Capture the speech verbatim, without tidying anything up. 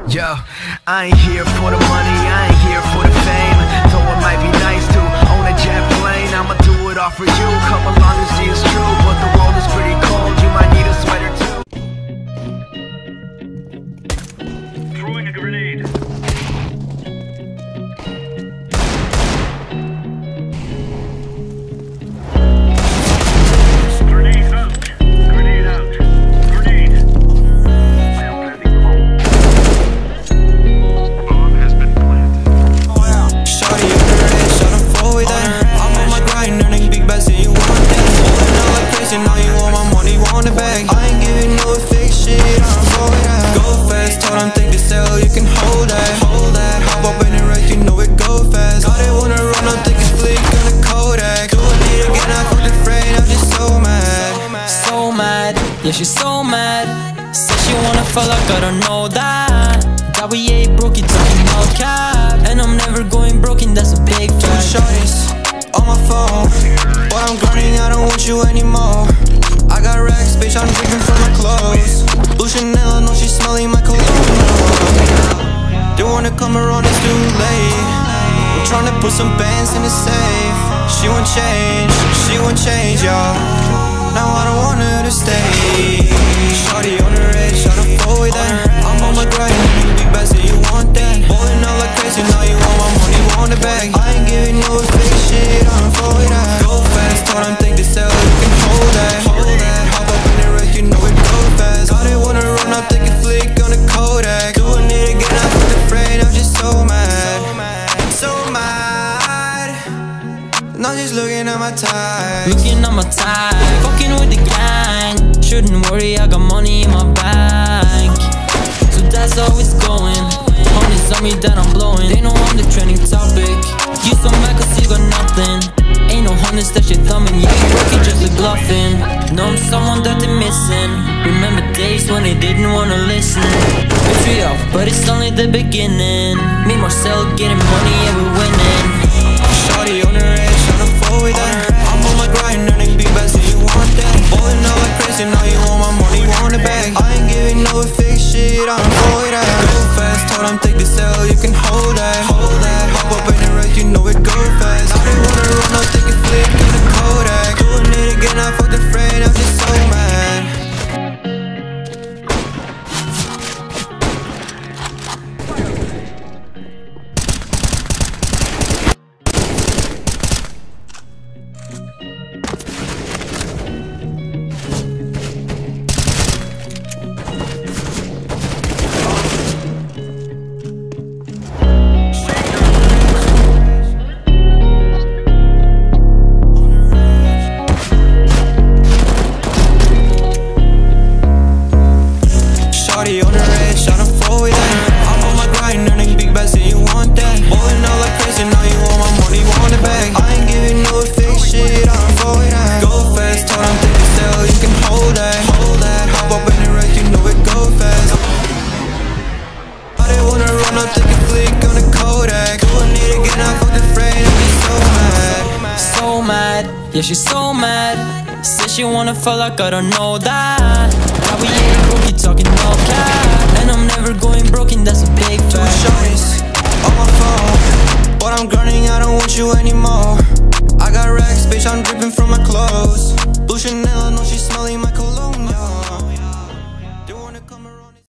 Yo, I ain't here for the money, I ain't here for the fame. Though it might be nice to own a jet plane, I'ma do it all for you. Come along and see it's true, but the world is pretty cold. You might need a sweater too. Throwing a grenade. Grenade out. Grenade out. Grenade. I am planting bomb. Bomb has been planted. Shawty on the red, shot him forward that. I'm on my grind, earning big bags and you want that. Rolling out like crazy, now you want my money, want it back. I ain't giving no fake shit, I'm forward that. Go fast, told him take the cell, you can hold that. Hold that, hop up in the wreck, you know it go fast. Got it, wanna run up, take a flick on the Kodak. Doing it again, I fucked the frame, I'm just so mad. So mad, yeah, she's so mad. Said she wanna fall, I gotta know that. That we ain't broke, you talking about cap. And I'm never going broken, that's a big Two fact. shorties on my phone, but I'm grinding, I don't want you anymore. I got racks, bitch, I'm drinking from my clothes. Blue Chanel, I know she's smelling my cologne. Don't wanna come around, it's too late. I'm tryna put some bands in the safe. She won't change, she won't change, y'all. Now I don't want her to stay. Shawty on the red, shot her forward that. I'm on my grind, big bags, say you want that. Balling out like crazy, now you want my money, want it back. I ain't giving no fake shit, I'm forward that. Go fast, told him take the cell, you can hold that. Hold that, hop up in the wreck, you know it go fast. Got it, wanna run up, take a flick on the Kodak. Doing it again, I feel afraid, I'm just so mad. So mad. Now she's looking at my ties. Looking at my tag, fucking with the gang. Shouldn't worry, I got money in my bank. So that's how it's going. Homies on me that I'm blowing. They know I'm the trending topic. You so mad cause you got nothing. Ain't no hundreds that you're thumbing. You ain't working, just a bluffing. Know I'm someone that they're missing. Remember days when they didn't wanna listen. Victory off, but it's only the beginning. Me, Marcel, getting money and we're winning. Shawty on the red, tryna forward that. I'm on my grind, earning big bags, and you want that. Balling out like crazy, now you want my money, want it back. I ain't giving no fake shit, I'm forward that. Go fast, told him take the cell, you can hold that. Hold that, hop up in the wreck, you know it go fast. Now they wanna run up, take a flick on the Kodak. Doing it again, I fucked the frame, I'm just so mad. Shawty on the red, shot him forward that. I'm on my grind, earning big bags, and you want that. Balling out like crazy, now you want my money, want it back. I ain't giving no fake shit, I'm forward that. Go fast, told him take the cell, you can hold that. Hold that, hop up in the wreck, you know it go fast. I didn't wanna run up, take a flick on the Kodak. Doing it again, I fucked the frame, I'm just so mad. So mad, yeah, she's so mad. Said she wanna fall, I gotta know that. Now we ain't broke, you talking no cap. And I'm never going broken, that's a big Two fact. shorties on my phone, but I'm grinding, I don't want you anymore. I got racks, bitch, I'm dripping from my clothes. Blue Chanel, I know she's smelling my cologne, y'all. Don't wanna come around.